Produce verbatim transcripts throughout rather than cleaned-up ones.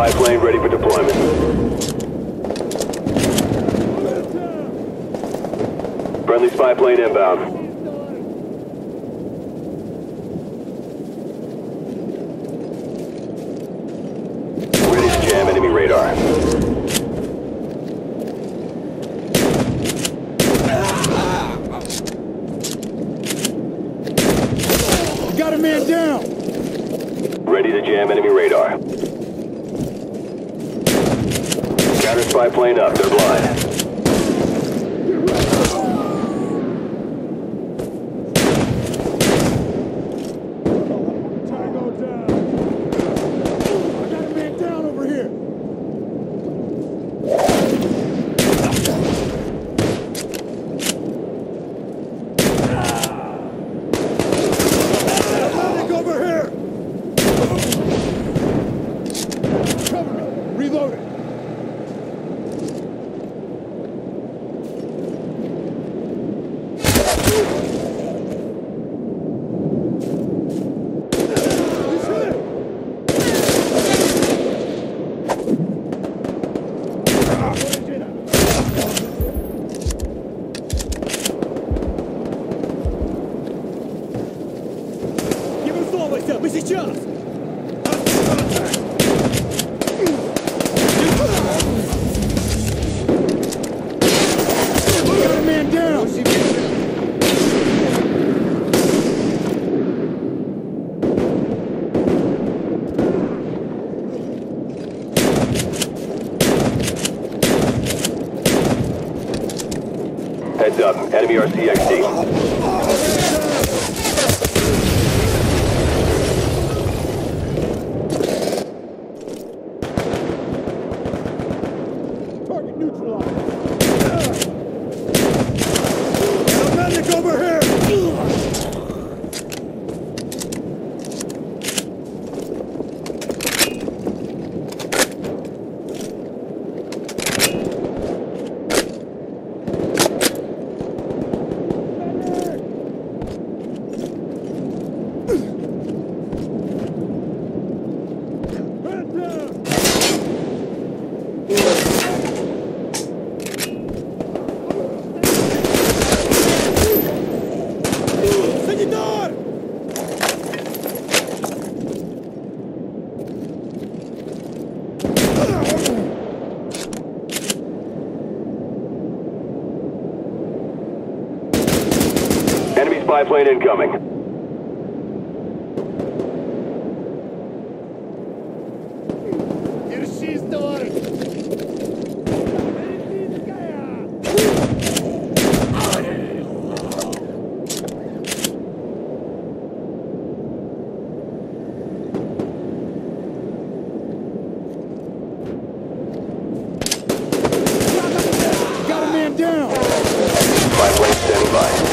Spy plane ready for deployment. Friendly spy plane inbound. Ready to jam enemy radar. Got a man down! Ready to jam enemy radar. Counter spy plane up, they're blind. Tango down! I got a man down over here! Medic over here! Cover me! Reloading! Мы сейчас! Got a man down! Heads up, enemy R C X D. Over here! Enemy spy plane incoming. Держись, товарищ! Got a man down! Spy plane standing by.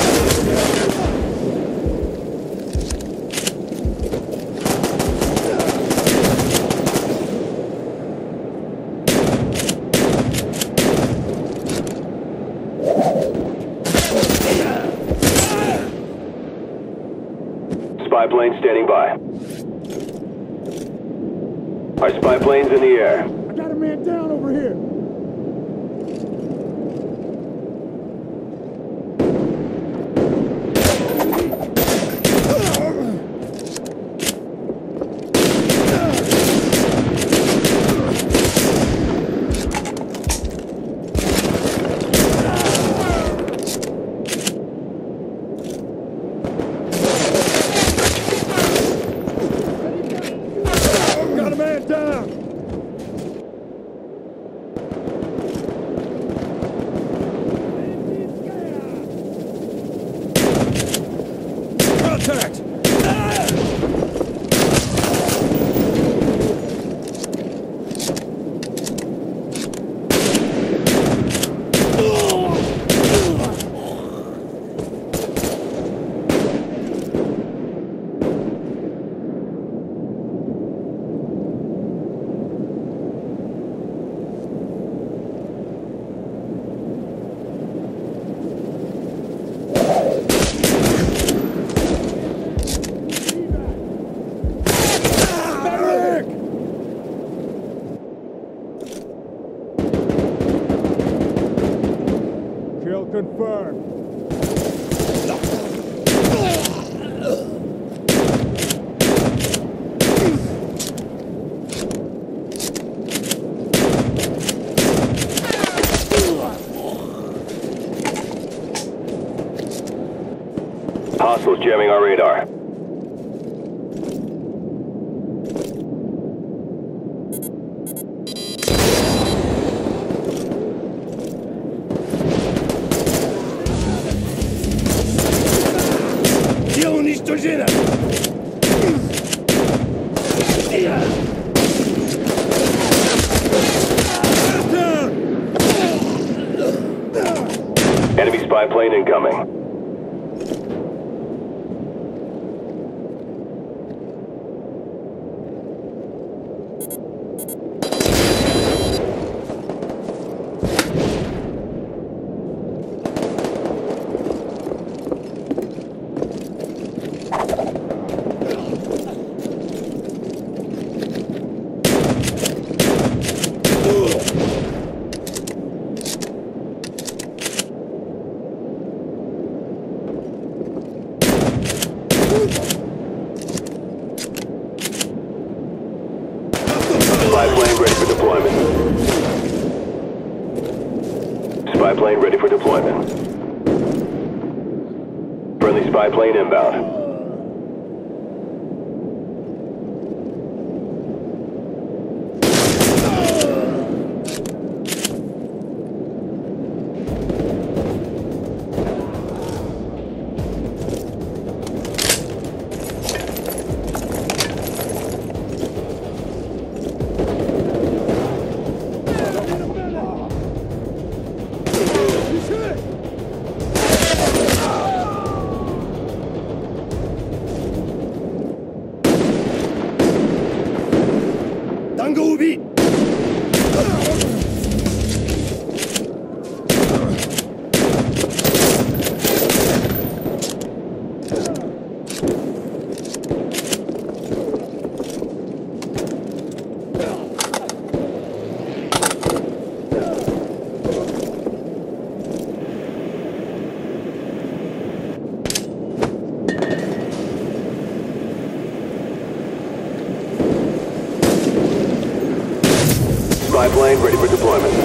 Spy plane standing by. Our spy plane's in the air. I got a man down over here. Got a man down. confirmed. Hostiles jamming our radar. Дело уничтожено! Enemy spy plane incoming. Spy plane ready for deployment. Spy plane ready for deployment. Friendly spy plane inbound. Танго убит! Spy plane ready for deployment.